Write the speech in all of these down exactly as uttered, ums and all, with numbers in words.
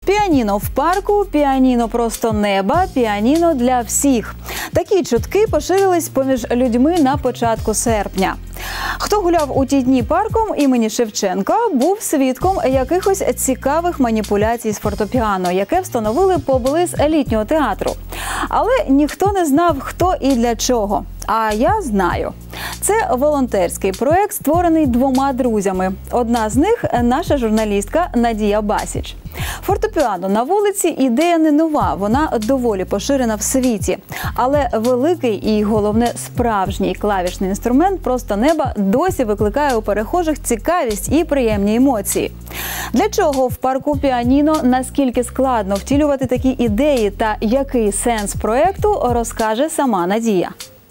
Піаніно в парку, піаніно просто неба, піаніно для всіх. Такі чутки поширились поміж людьми на початку серпня. Хто гуляв у ті дні парком імені Шевченка, був свідком якихось цікавих маніпуляцій з фортепіано, яке встановили поблизу літнього театру. Але ніхто не знав, хто і для чого. А я знаю. Це волонтерський проєкт, створений двома друзями. Одна з них – наша журналістка Надія Басіч. Фортепіано на вулиці – ідея не нова, вона доволі поширена в світі. Але великий і, головне, справжній клавішний інструмент «Просто неба» досі викликає у перехожих цікавість і приємні емоції. Для чого в парку піаніно, наскільки складно втілювати такі ідеї та який сенс проєкту, розкаже сама Надія.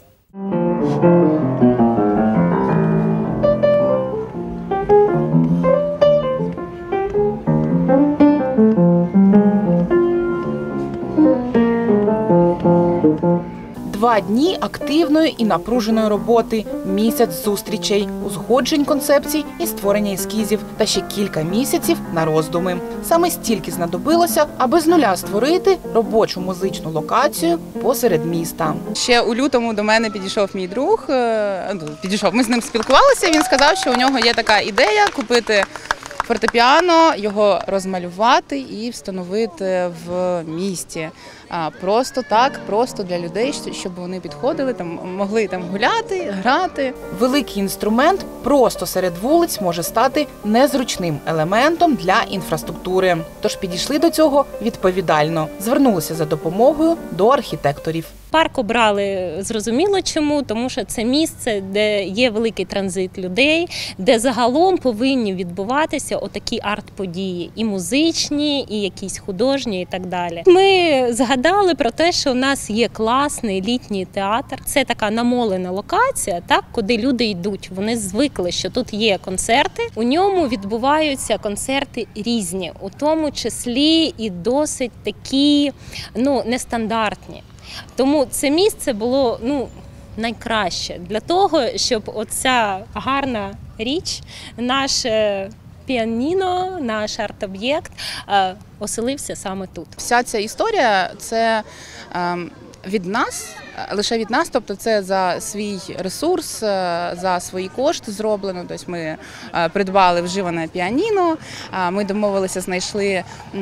Два дні активної і напруженої роботи, місяць зустрічей, узгоджень концепцій і створення ескізів, та ще кілька місяців на роздуми. Саме стільки знадобилося, аби з нуля створити робочу музичну локацію посеред міста. Ще у лютому до мене підійшов мій друг, підійшов, ми з ним спілкувалися, він сказав, що у нього є така ідея купити фортепіано, його розмалювати і встановити в місті. Просто так, просто для людей, щоб вони підходили, там могли там гуляти, грати. Великий інструмент просто серед вулиць може стати незручним елементом для інфраструктури. Тож підійшли до цього відповідально, звернулися за допомогою до архітекторів. Парк обрали зрозуміло чому, тому що це місце, де є великий транзит людей, де загалом повинні відбуватися отакі арт-події, і музичні, і якісь художні, і так далі. Ми згадали про те, що у нас є класний літній театр. Це така намолена локація, так, куди люди йдуть. Вони звикли, що тут є концерти. У ньому відбуваються концерти різні, у тому числі і досить такі, ну, нестандартні. Тому це місце було, ну, найкраще для того, щоб оця гарна річ, наше піаніно, наш арт-об'єкт оселився саме тут. Вся ця історія – це від нас, лише від нас, тобто це за свій ресурс, за свої кошти зроблено. Тобто ми придбали вживане піаніно, ми домовилися, знайшли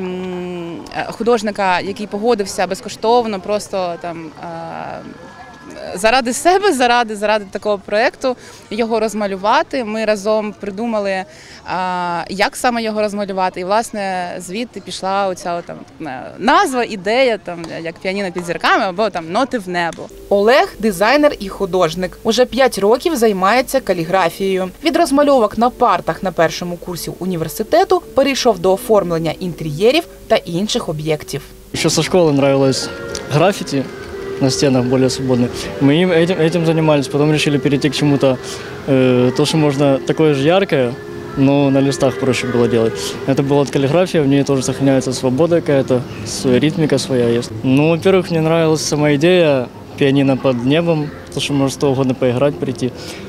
художника, який погодився безкоштовно, просто там заради себе, заради, заради такого проєкту його розмалювати. Ми разом придумали, як саме його розмалювати. І, власне, звідти пішла оця там назва, ідея, там, як піаніно під зірками або там ноти в небо. Олег – дизайнер і художник. Уже п'ять років займається каліграфією. Від розмальовок на партах на першому курсі університету перейшов до оформлення інтер'єрів та інших об'єктів. Ще зі школи подобалось графіті на стенах более свободно. Мы им, этим, этим занимались, потом решили перейти к чему-то, э, то, что можно такое же яркое, но на листах проще было делать. Это была каллиграфия, в ней тоже сохраняется свобода какая-то, ритмика своя есть. Ну, во-первых, мне нравилась сама идея пианино под небом, то, что можно что угодно поиграть, прийти.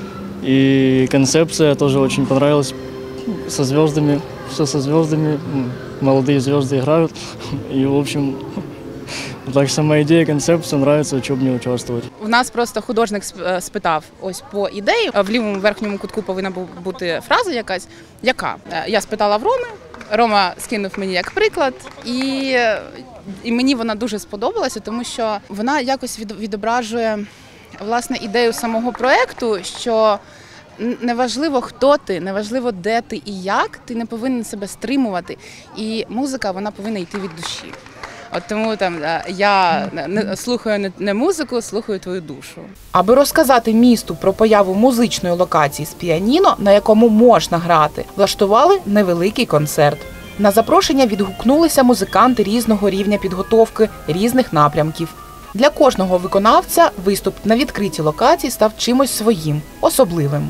И концепция тоже очень понравилась, со звездами, все со звездами, молодые звезды играют, и, в общем... Так, сама ідея, концепція, подобається, чому б не участвувати. У нас просто художник спитав ось по ідеї. В лівому верхньому кутку повинна бути фраза якась. Яка? Я спитала в Роми, Рома скинув мені як приклад, і, і мені вона дуже сподобалася, тому що вона якось відображує, власне, ідею самого проєкту, що неважливо, хто ти, неважливо, де ти і як, ти не повинен себе стримувати. І музика, вона повинна йти від душі. От тому там я не слухаю не, не музику, слухаю твою душу. Аби розказати місту про появу музичної локації з піаніно, на якому можна грати, влаштували невеликий концерт. На запрошення відгукнулися музиканти різного рівня підготовки, різних напрямків. Для кожного виконавця виступ на відкритій локації став чимось своїм, особливим.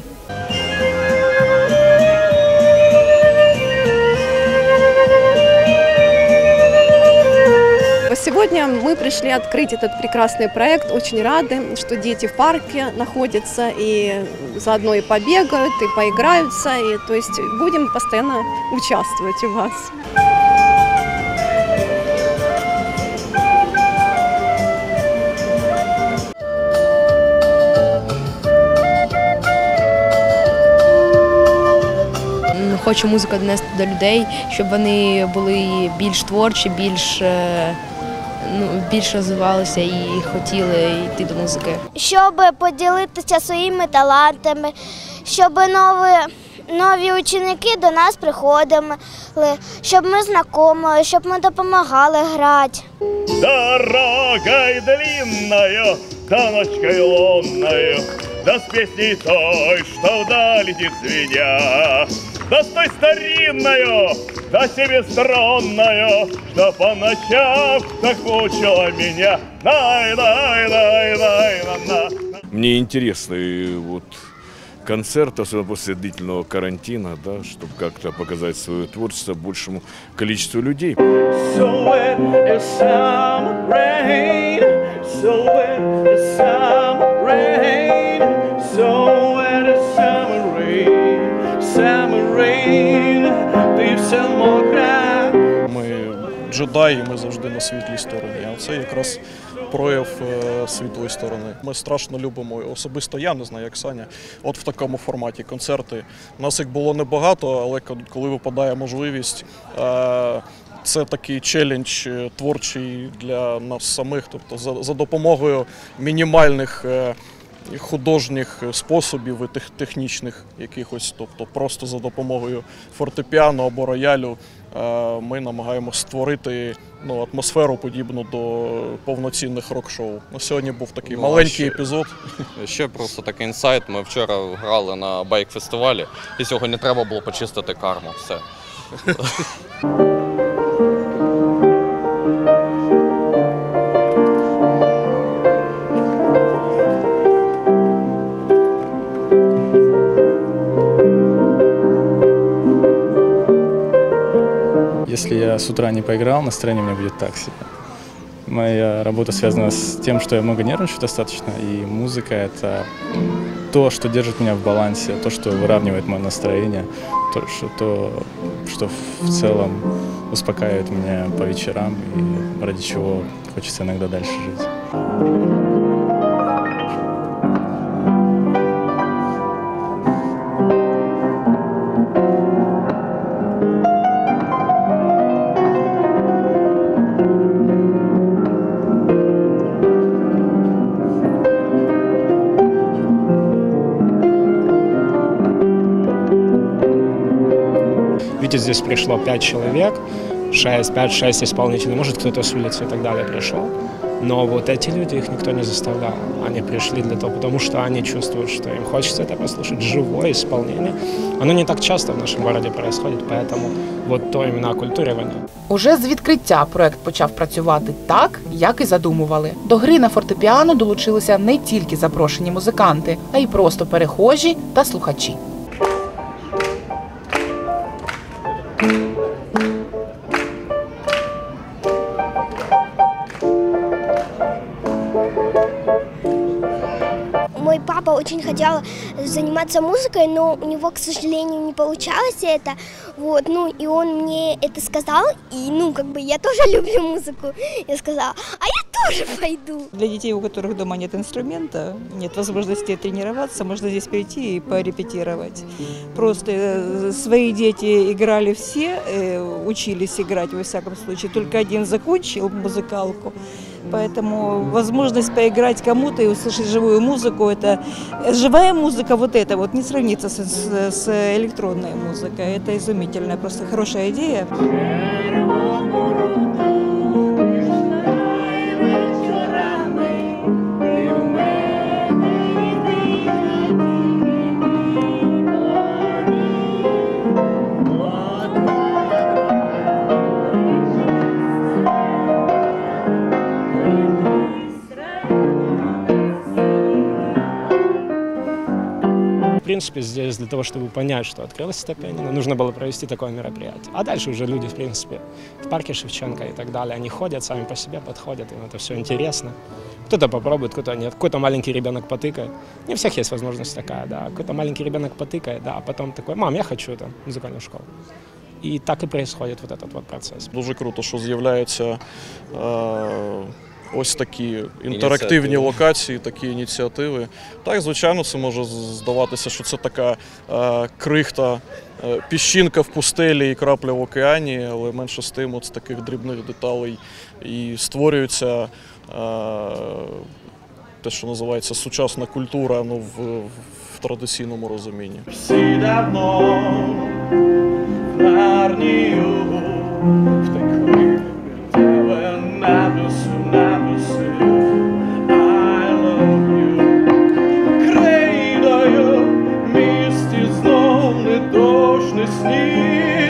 Сегодня мы пришли открыть этот прекрасный проект. Очень рады, что дети в парке находятся и заодно и побегают, и поиграются. И, то есть будем постоянно участвовать у вас. хочу музику донести до людей, щоб вони були більш творчі, більш, ну, більш розвивалися і хотіли йти до музики. Щоб поділитися своїми талантами, щоб нові, нові ученики до нас приходили, щоб ми знайомили, щоб ми допомагали грати. Дорогой длинною, да ночкой лунною, да с песней той, что вдаль летит звеня, да с той старинною, да семиструнною, что по ночам так мучила меня. Най, най, най, най, на, на. Мне интересный вот концерт, особенно после длительного карантина, да, чтобы как-то показать свое творчество большему количеству людей. So wet as summer rain, so wet as summer rain, so wet as summer rain, summer rain, ти все мокра. Ми джедаї, ми завжди на світлій стороні, а це якраз прояв світлої сторони. Ми страшно любимо, особисто я, не знаю, як Саня, от в такому форматі концерти. У нас їх було небагато, але коли випадає можливість, це такий челендж творчий для нас самих, тобто за, за допомогою мінімальних художніх способів і тех, технічних якихось, тобто просто за допомогою фортепіано або роялю ми намагаємося створити, ну, атмосферу подібну до повноцінних рок-шоу. Ну, сьогодні був такий ну, маленький ще, епізод. Ще просто такий інсайт. Ми вчора грали на байк-фестивалі і сьогодні треба було почистити карму. Все. Если я с утра не поиграл, настроение у меня будет так себе. Моя работа связана с тем, что я много нервничаю достаточно, и музыка — это то, что держит меня в балансе, то, что выравнивает мое настроение, то, что, то, что в целом успокаивает меня по вечерам и ради чего хочется иногда дальше жить. Видите, здесь пришло пять человек, шесть, пять-шесть исполнителей, может кто-то с улицы и так далее пришел. Но вот эти люди, их никто не заставлял. Они пришли для того, потому что они чувствуют, что им хочется это послушать, живое исполнение. Оно не так часто в нашем городе происходит, поэтому вот то именно окультуривание. Уже з відкриття проект почав працювати так, як і задумували. До гри на фортепіано долучилися не тільки запрошені музиканти, а й просто перехожі та слухачі. Мой папа очень хотел заниматься музыкой, но у него, к сожалению, не получалось это. Вот, ну, и он мне это сказал, и, ну, как бы, я тоже люблю музыку. Я сказала, а я тоже пойду. Для детей, у которых дома нет инструмента, нет возможности тренироваться, можно здесь прийти и порепетировать. Просто свои дети играли все, учились играть, во всяком случае. Только один закончил музыкалку. Поэтому возможность поиграть кому-то и услышать живую музыку, это живая музыка, вот это вот не сравнится с, с, с электронной музыкой. Это изумительная, просто хорошая идея. В принципе, здесь для того, чтобы понять, что открылось это пианино, нужно было провести такое мероприятие. А дальше уже люди, в принципе, в парке Шевченко и так далее, они ходят, сами по себе подходят, им это все интересно. Кто-то попробует, кто-то нет. Какой-то маленький ребенок потыкает. Не у всех есть возможность такая, да. Какой-то маленький ребенок потыкает, да, а потом такой: мам, я хочу там музыкальную школу. І так і відбувається вот этот вот процес. Дуже круто, що з'являються е, ось такі інтерактивні локації, такі ініціативи. Так, звичайно, це може здаватися, що це така е, крихта, е, піщинка в пустелі і крапля в океані, але менше з тим, от з таких дрібних деталей і створюється е, те, що називається сучасна культура, ну, в, в традиційному розумінні. Всі давно в Нарнію втекли, тебе написи, написи I love you. Країною місті знов не дощ, не сніг.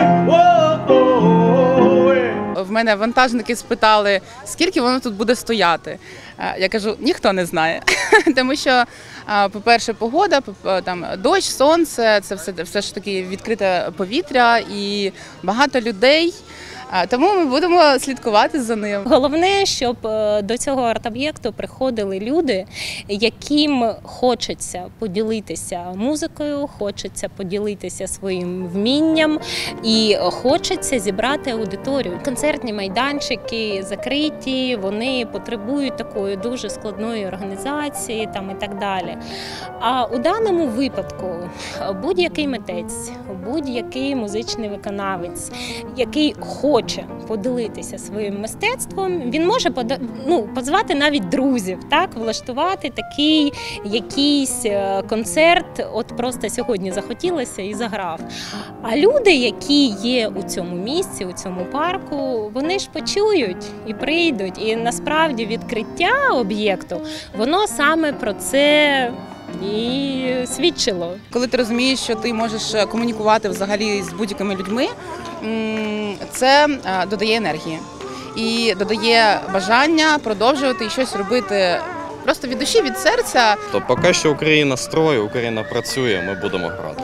В мене вантажники спитали, скільки воно тут буде стояти. Я кажу, ніхто не знає. Тому що, по-перше, погода, там дощ, сонце, це все, все ж таки відкрите повітря і багато людей. Тому ми будемо слідкувати за ним. Головне, щоб до цього арт-об'єкту приходили люди, яким хочеться поділитися музикою, хочеться поділитися своїм вмінням і хочеться зібрати аудиторію. Концертні майданчики закриті, вони потребують такої дуже складної організації там і так далі. А у даному випадку будь-який митець, будь-який музичний виконавець, який хоче хоче поділитися своїм мистецтвом, він може пода... ну, позвати навіть друзів, так, влаштувати такий якийсь концерт, от просто сьогодні захотілося і заграв. А люди, які є у цьому місці, у цьому парку, вони ж почують і прийдуть. І насправді відкриття об'єкту, воно саме про це і свідчило. Коли ти розумієш, що ти можеш комунікувати взагалі з будь-якими людьми, це додає енергії і додає бажання продовжувати і щось робити просто від душі, від серця. То поки що Україна строє, Україна працює, ми будемо грати.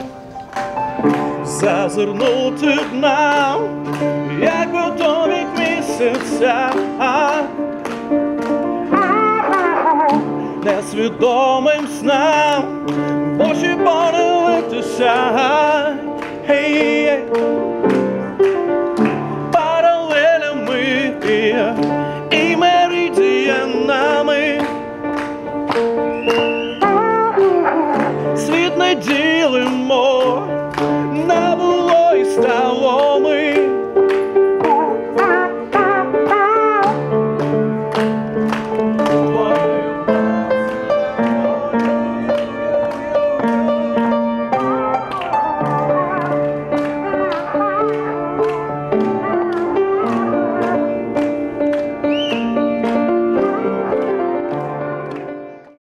Зазирнути нам, як готові місяця, несвідомим снам, в очі подивитися. Hey, yeah.